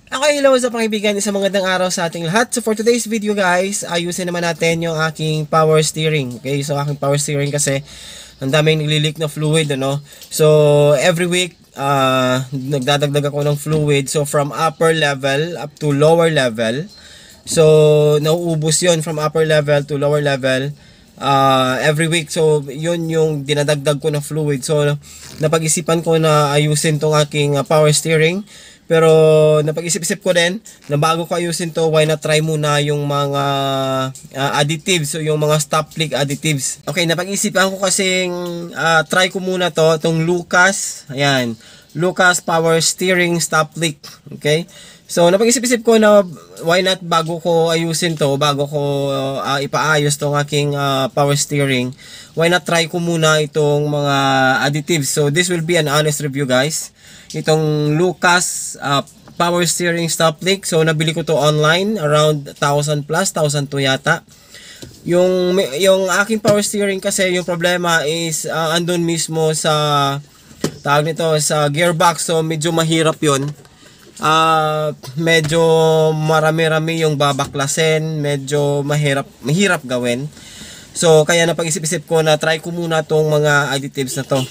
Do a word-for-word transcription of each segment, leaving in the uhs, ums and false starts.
Okay, hello sa pangibigan, isang magandang araw sa ating lahat. So for today's video guys, ayusin naman natin yung aking power steering. Okay, so aking power steering kasi ang daming nagli-leak na fluid, ano. So every week, uh, nagdadagdag ako ng fluid. So from upper level up to lower level. So nauubos yon from upper level to lower level. Uh, every week, so yun yung dinadagdag ko na fluid. So napag-isipan ko na ayusin tong aking uh, power steering. Pero napag-isip-isip ko din na bago ko ayusin to, why not try muna yung mga uh, additives, so yung mga stop leak additives. Okay, napag-isipan ko kasing uh, try ko muna to, itong Lucas, ayan, Lucas Power Steering Stop Leak. Okay, so napag-isip-isip ko na why not bago ko ayusin to, bago ko uh, ipaayos tong aking uh, power steering, why not try ko muna itong mga additives. So this will be an honest review guys. Itong Lucas uh, Power Steering Stop Leak, so nabili ko to online around one thousand plus, one thousand two yata. Yung yung aking power steering kasi yung problema is uh, andun mismo sa tawag nito sa gearbox, so medyo mahirap 'yon. Uh, medyo marami-rami yung babaklasin, medyo mahirap mahirap gawin. So kaya napag-isip-isip ko na try ko muna tong mga additives na to.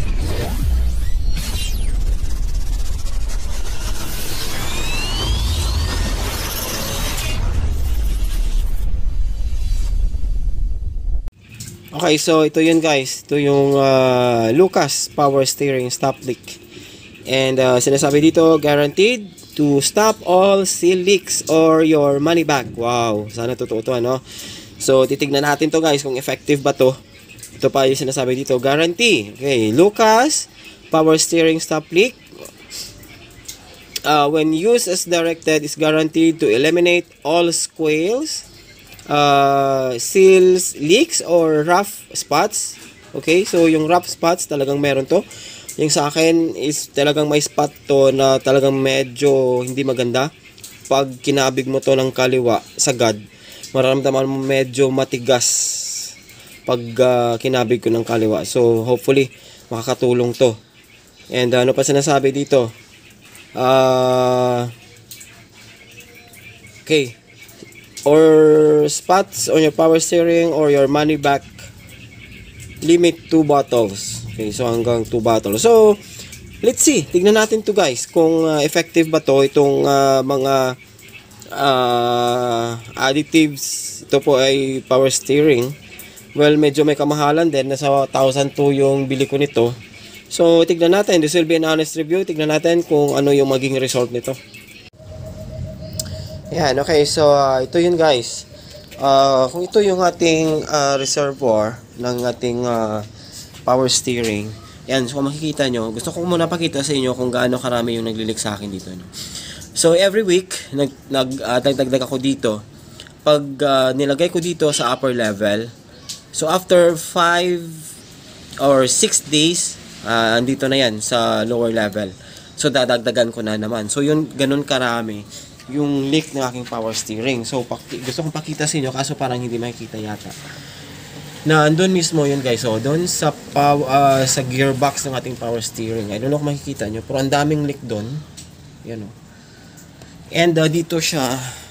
Okay, so ito yun guys. Ito yung uh, Lucas Power Steering Stop Leak. And uh, sinasabi dito, guaranteed to stop all seal leaks or your money back. Wow, sana totoo to, ano? So titignan natin to guys kung effective ba to. Ito pa yung sinasabi dito, guarantee. Okay, Lucas Power Steering Stop Leak. Uh, when used as directed, is guaranteed to eliminate all squeals, uh, seals, leaks, or rough spots. Okay, so yung rough spots talagang meron to. Yung sa akin is talagang may spot to na talagang medyo hindi maganda. Pag kinabig mo to ng kaliwa, sagad, mararamdaman mo medyo matigas pag uh, kinabig ko ng kaliwa. So hopefully makakatulong to. And uh, ano pa sinasabi dito? Uh, okay, or spots on your power steering or your money back, limit two bottles. Okay, so hanggang two bottles. So let's see, tignan natin to guys kung uh, effective ba to itong uh, mga uh, additives. Ito po ay power steering. Well, medyo may kamahalan din, nasa one thousand two yung bili ko nito. So tignan natin, this will be an honest review. Tignan natin kung ano yung maging result nito. Yan, okay, so uh, ito yun guys. Uh, kung ito yung ating uh, reservoir ng ating uh, power steering. Yan, so kung makikita nyo, gusto ko muna pakita sa inyo kung gaano karami yung naglilik sa akin dito. No? So every week, nag, nag, uh, dagdag ako dito. Pag uh, nilagay ko dito sa upper level, so after five or six days, uh, andito na yan sa lower level. So dadagdagan ko na naman. So yun, ganun karami yung leak ng aking power steering. So gusto kong pakita sa inyo kaso parang hindi makikita yata. Na andun mismo yun guys. So doon sa pow uh, sa gearbox ng ating power steering. I don't know kung makikita nyo, pero ang daming leak doon. Yan o. And uh, dito siya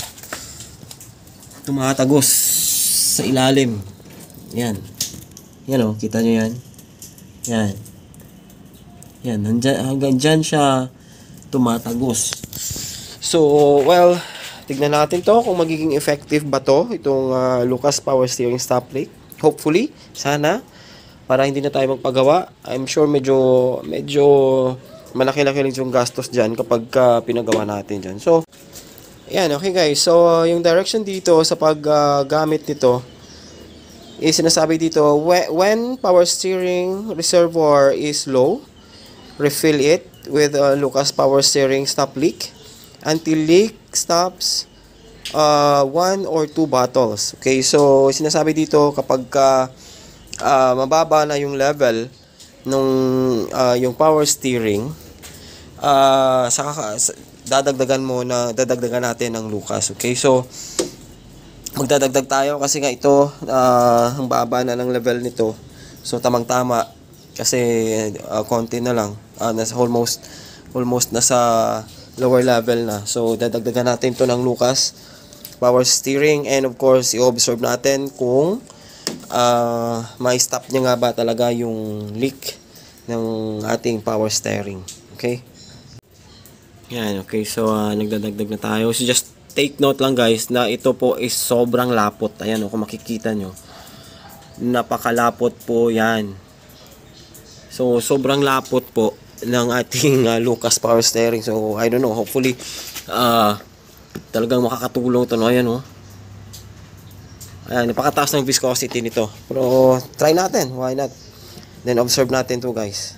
tumatagos sa ilalim. Yan. Yan o, kita nyo yan. Yan. Yan, hanggang, hanggang dyan siya tumatagos. So, well, tignan natin to kung magiging effective ba to, itong uh, Lucas Power Steering Stop Leak. Hopefully, sana, para hindi na tayo magpagawa. I'm sure medyo, medyo malaki-laki lang yung gastos dyan kapag uh, pinagawa natin dyan. So, yan, okay guys. So, uh, yung direction dito sa paggamit uh, nito, is sinasabi dito, when, when power steering reservoir is low, refill it with uh, Lucas Power Steering Stop Leak until leak stops, uh, one or two bottles. Okay, so sinasabi dito kapag uh, uh, mababa na yung level nung uh, yung power steering, uh, saka dadagdagan mo na dadagdagan natin ng Lucas. Okay, so magdadagdag tayo kasi nga ito uh, ang baba na ng level nito. So tamang-tama kasi uh, konti na lang, uh, nasa almost almost nasa lower level na. So dadagdagan natin to ng Lucas power steering, and of course i-observe natin kung uh, ma-stop niya nga ba talaga yung leak ng ating power steering. Okay? Yan, okay. So uh, nagdadagdag na tayo. So just take note lang guys na ito po is sobrang lapot. Ayan, oh, kung makikita nyo, napakalapot po yan. So sobrang lapot po ng ating uh, Lucas power steering. So I don't know, hopefully uh, talagang makakatulong ito, no? Ayan, oh. Ayan, napakataas ng viscosity nito. Pero try natin, why not? Then observe natin to guys.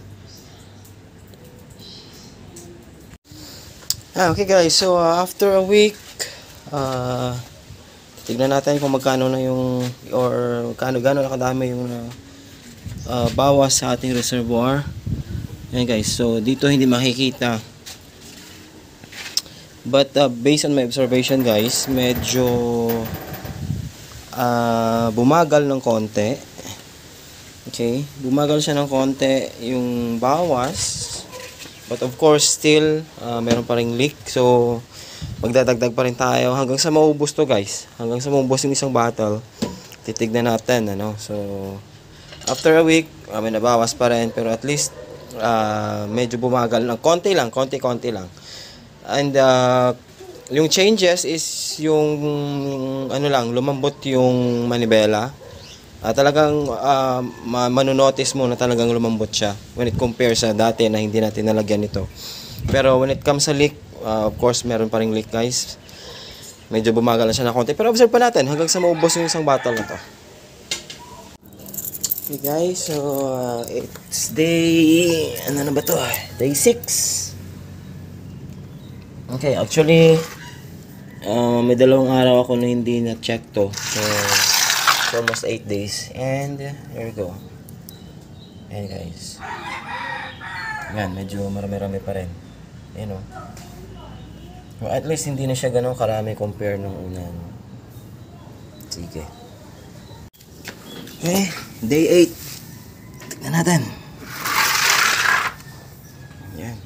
Ah, okay guys, so uh, after a week, uh, tignan natin kung magkano na yung, or kano gano na kadami yung uh, uh, bawas sa ating reservoir. Ayan guys, so dito hindi makikita. But uh, based on my observation guys, medyo uh, bumagal ng konti. Okay, bumagal siya ng konti yung bawas. But of course, still, uh, meron pa ring leak. So, magdadagdag pa rin tayo hanggang sa maubos to guys. Hanggang sa maubos yung isang bottle. Titignan natin, ano. So, after a week, uh, may nabawas pa rin. Pero at least, uh, medyo bumagal lang. Konti lang, konti-konti lang. And, uh, yung changes is yung, ano lang, lumambot yung manibela. Uh, talagang uh, manonotice mo na talagang lumambot siya when it compares sa dati na hindi natin nalagyan ito. Pero when it comes sa leak, uh, of course meron pa ring leak guys. Medyo bumagal na siya na konti. Pero observe pa natin hanggang sa maubos yung isang bottle na to. Okay guys, so uh, it's day, ano na ba to? Day six. Okay, actually uh, may dalawang araw ako na hindi na check to. So almost eight days, and uh, here we go. Ayan guys, yan, medyo marami-rami pa rin, you know. So, at least hindi na siya ganun karami compare nung una, no? Sige. Okay, day eight. Tignan natin. Yan.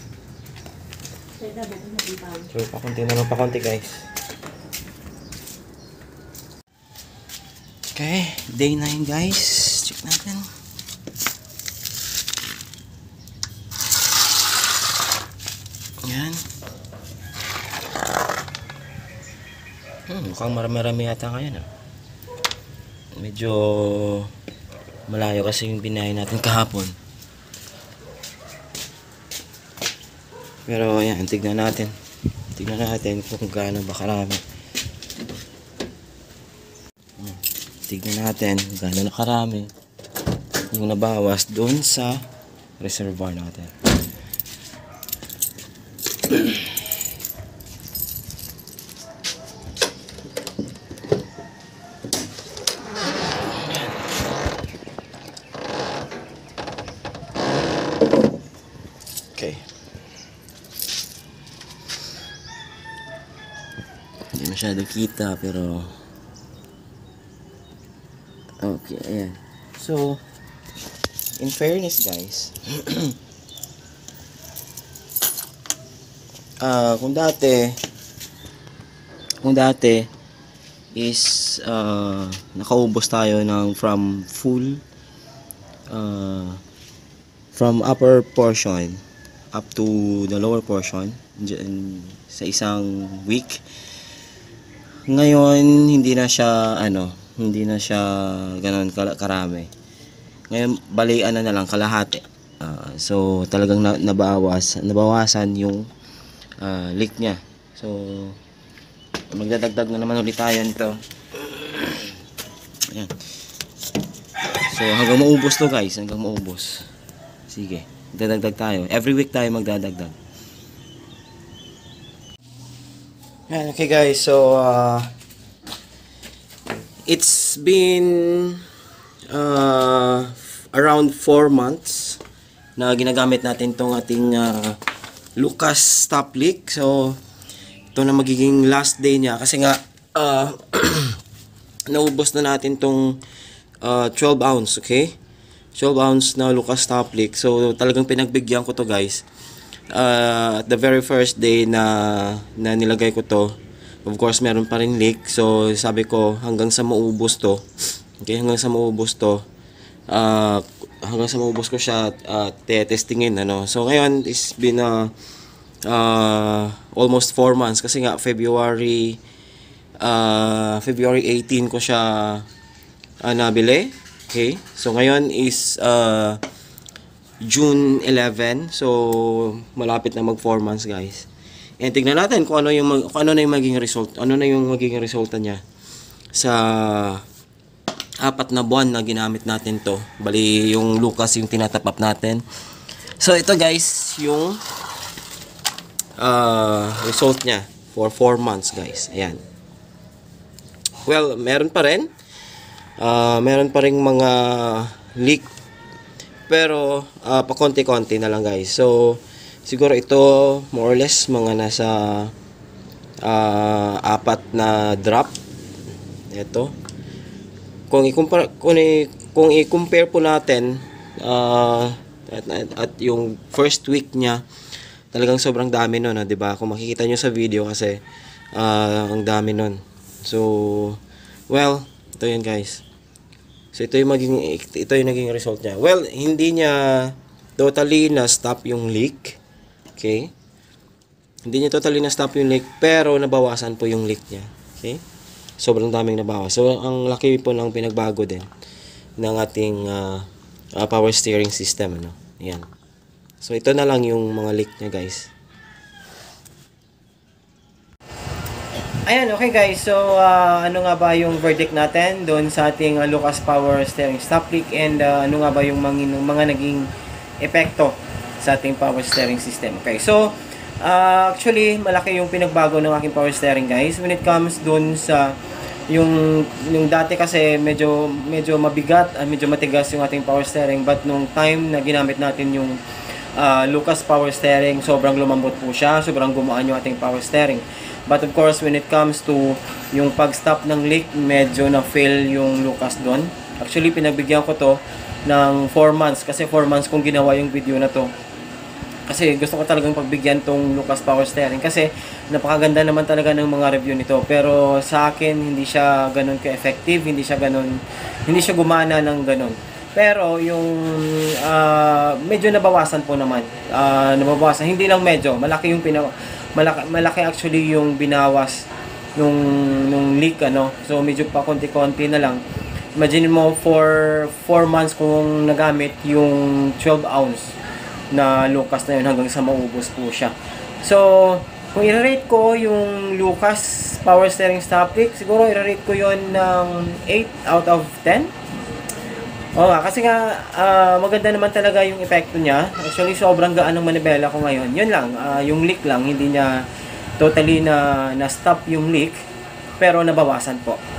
So pakunti na lang, pakunti guys. Okay, day nine guys. Check natin. Yan. Hmm, mukhang marami-rami yata ngayon, ah. Medyo malayo kasi yung binahay natin kahapon. Pero yan, tignan natin. Tignan natin kung gaano ba karami. Tignan natin gaano na karami yung nabawas doon sa reservoir natin. Okay. Hindi masyado kita pero okay, ayan. So, in fairness guys, uh, kung dati, kung dati is uh, nakaubos tayo ng from full, uh, from upper portion up to the lower portion dyan, sa isang week. Ngayon, hindi na siya, ano, hindi na siya ganoon karami. Ngayon balian na na lang kalahati. Uh, so talagang na, nabawas, nabawasan yung uh, leak niya. So magdadagdag na naman ulit tayo nito. Ayan. So hanggang maubos to guys, hanggang maubos. Sige, magdadagdag tayo. Every week tayo magdadagdag. Ayan, okay guys, so uh, it's been uh, around four months na ginagamit natin tong ating uh, Lucas stop leak. So ito na magiging last day niya kasi nga uh, naubos na natin tong uh, twelve ounce, okay? twelve ounce na Lucas stop leak. So talagang pinagbigyan ko to guys. uh, the very first day na, na nilagay ko to, of course meron pa rin leak. So sabi ko hanggang sa maubos to, okay, hanggang sa maubos to, uh, hanggang sa maubos ko siya uh, testingin, ano. So ngayon it's been uh, uh, almost four months kasi nga February uh, February eighteen ko siya uh, nabili. Okay, so ngayon is uh, June eleven, so malapit na mag four months, guys. And tignan natin kung ano yung kung ano na yung magiging result, ano na yung magiging resulta niya sa apat na buwan na ginamit natin to. Bali yung Lucas yung tinatap up natin. So ito, guys, yung uh, result niya for four months, guys. Ayan. Well, meron pa rin. Uh, meron pa ring mga leak, pero uh, pa konti-konti na lang, guys. So siguro ito more or less mga nasa uh, apat na drop. Ito kung i-compare kung, i- kung i-compare po natin uh, at, at, at yung first week niya, talagang sobrang dami nun, no, 'di ba? Kung makikita nyo sa video kasi uh, ang dami nun. So well, ito yun, guys. So ito yung maging ito yung naging result niya. Well, hindi niya totally na stop yung leak. Okay? Hindi niya totally na stop yung leak, pero nabawasan po yung leak niya. Okay? Sobrang daming nabawas. So ang laki po ng pinagbago din ng ating uh, uh, power steering system, ano. Ayan. So ito na lang yung mga leak niya, guys. Ayan, okay, guys. So, uh, ano nga ba yung verdict natin doon sa ating uh, Lucas Power Steering Stop Leak, and uh, ano nga ba yung mga, mga naging epekto sa ating power steering system. Okay, so, uh, actually, malaki yung pinagbago ng aking power steering, guys. When it comes doon sa yung, yung dati kasi medyo, medyo mabigat, uh, medyo matigas yung ating power steering, but nung time na ginamit natin yung uh, Lucas Power Steering, sobrang lumambot po siya, sobrang gumaan yung ating power steering. But of course, when it comes to yung pag-stop ng leak, medyo na-fail yung Lucas doon. Actually, pinagbigyan ko to ng four months kasi four months kong ginawa yung video na to. Kasi gusto ko talagang pagbigyan tong Lucas Power Steering kasi napakaganda naman talaga ng mga review nito. Pero sa akin, hindi siya ganun ka-effective, hindi siya ganun, hindi siya gumana ng ganun. Pero yung uh, medyo nabawasan po naman. Uh, nabawasan, hindi lang medyo, malaki yung pinawa. Malaki, malaki actually yung binawas nung, nung leak, ano. So medyo pa konti-konti na lang. Imagine mo for four months kung nagamit yung twelve ounce na Lucas na yun hanggang sa maubos po siya. So kung i-rate ko yung Lucas Power Steering Stop Leak, siguro i-rate ko yun ng eight out of ten. Oo nga, kasi nga uh, maganda naman talaga yung epekto niya. Actually, sobrang gaan ng manibela ko ngayon. Yun lang, uh, yung leak lang, hindi niya totally na na-stop yung leak, pero nabawasan po.